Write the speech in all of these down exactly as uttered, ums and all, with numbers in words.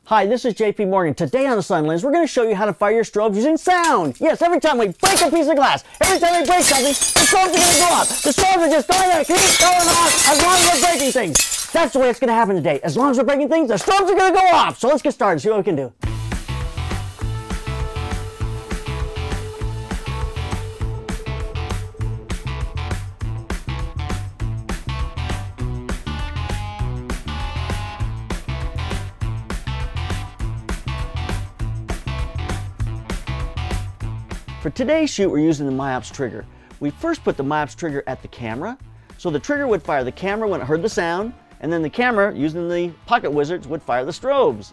Hi, this is J P Morgan. Today on the Slanted Lens, we're going to show you how to fire your strobes using sound. Yes, every time we break a piece of glass, every time we break something, the strobes are going to go off. The strobes are just going to keep going off as long as we're breaking things. That's the way it's going to happen today. As long as we're breaking things, the strobes are going to go off. So let's get started, see what we can do. For today's shoot, we're using the MIOPS trigger. We first put the MIOPS trigger at the camera, so the trigger would fire the camera when it heard the sound, and then the camera, using the pocket wizards, would fire the strobes.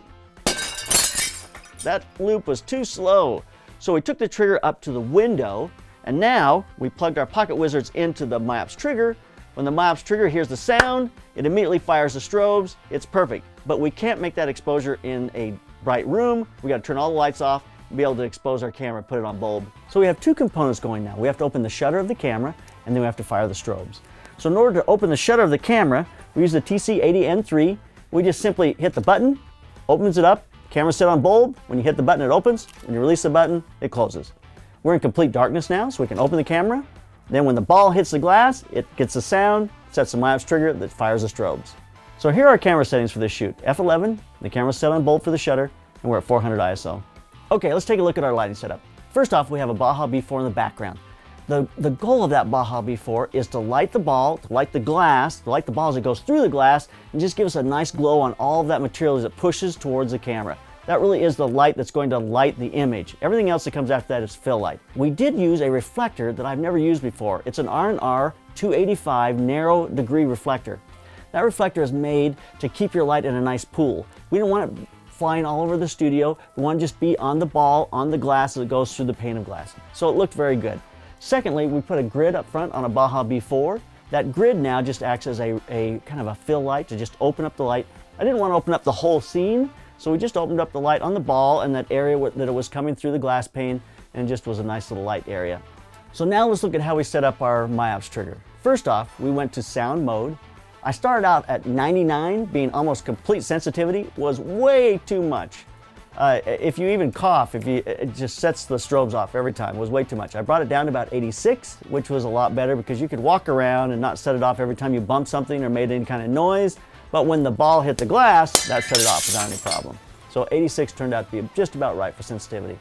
That loop was too slow, so we took the trigger up to the window, and now we plugged our pocket wizards into the MIOPS trigger. When the MIOPS trigger hears the sound, it immediately fires the strobes. It's perfect, but we can't make that exposure in a bright room. We got to turn all the lights off, be able to expose our camera, put it on bulb. So we have two components going now. We have to open the shutter of the camera, and then we have to fire the strobes. So in order to open the shutter of the camera, we use the T C eighty N three. We just simply hit the button, opens it up, camera's set on bulb. When you hit the button, it opens. When you release the button, it closes. We're in complete darkness now, so we can open the camera. Then when the ball hits the glass, it gets the sound, sets the MIOPS trigger that fires the strobes. So here are our camera settings for this shoot. F eleven, the camera's set on bulb for the shutter, and we're at four hundred I S O. Okay, let's take a look at our lighting setup. First off, we have a Baja B four in the background. The, the goal of that Baja B four is to light the ball, to light the glass, to light the ball as it goes through the glass, and just give us a nice glow on all of that material as it pushes towards the camera. That really is the light that's going to light the image. Everything else that comes after that is fill light. We did use a reflector that I've never used before. It's an R and R two eighty-five narrow degree reflector. That reflector is made to keep your light in a nice pool. We don't want it flying all over the studio. We want to just be on the ball, on the glass as it goes through the pane of glass. So it looked very good. Secondly, we put a grid up front on a Baja B four. That grid now just acts as a, a kind of a fill light to just open up the light. I didn't want to open up the whole scene, so we just opened up the light on the ball and that area that it was coming through the glass pane, and it just was a nice little light area. So now let's look at how we set up our MIOPS trigger. First off, we went to sound mode. I started out at ninety-nine, being almost complete sensitivity, was way too much. Uh, if you even cough, if you, it just sets the strobes off every time. It was way too much. I brought it down to about eighty-six, which was a lot better because you could walk around and not set it off every time you bumped something or made any kind of noise. But when the ball hit the glass, that set it off without any problem. So eighty-six turned out to be just about right for sensitivity.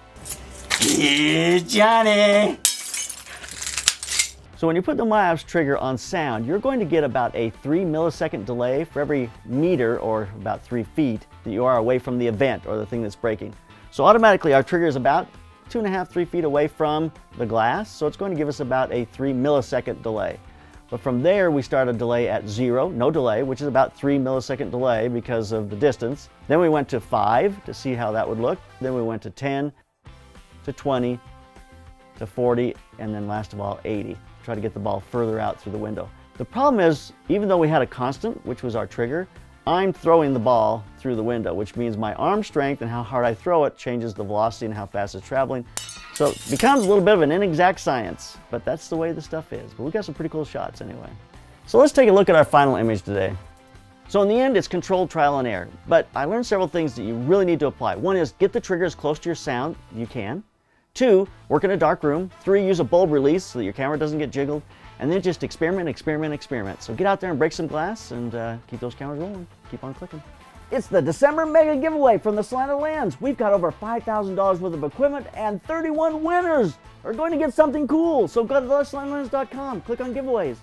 Here's Johnny! So when you put the MIOPS trigger on sound, you're going to get about a three millisecond delay for every meter, or about three feet, that you are away from the event or the thing that's breaking. So automatically our trigger is about two and a half, three feet away from the glass, so it's going to give us about a three millisecond delay. But from there we start a delay at zero, no delay, which is about three millisecond delay because of the distance. Then we went to five to see how that would look. Then we went to ten, to twenty, to forty, and then last of all eighty. Try to get the ball further out through the window. The problem is, even though we had a constant, which was our trigger, I'm throwing the ball through the window, which means my arm strength and how hard I throw it changes the velocity and how fast it's traveling. So it becomes a little bit of an inexact science, but that's the way the stuff is. But we got some pretty cool shots anyway. So let's take a look at our final image today. So in the end, it's controlled trial and error, but I learned several things that you really need to apply. One is get the trigger as close to your sound as you can. Two, work in a dark room. Three, use a bulb release so that your camera doesn't get jiggled. And then just experiment, experiment, experiment. So get out there and break some glass and uh, keep those cameras rolling. Keep on clicking. It's the December mega giveaway from the Slanted Lens. We've got over five thousand dollars worth of equipment, and thirty-one winners are going to get something cool. So go to the slanted lens dot com, click on giveaways.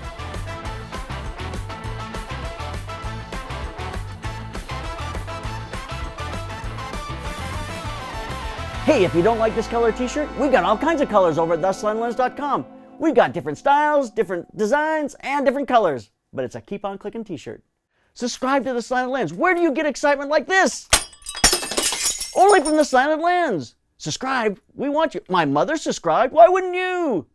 Hey, if you don't like this color t-shirt, we got all kinds of colors over at the slanted lens dot com. We've got different styles, different designs, and different colors. But it's a keep on clicking t-shirt. Subscribe to the Slanted Lens. Where do you get excitement like this? Only from the Slanted Lens. Subscribe. We want you. My mother subscribed. Why wouldn't you?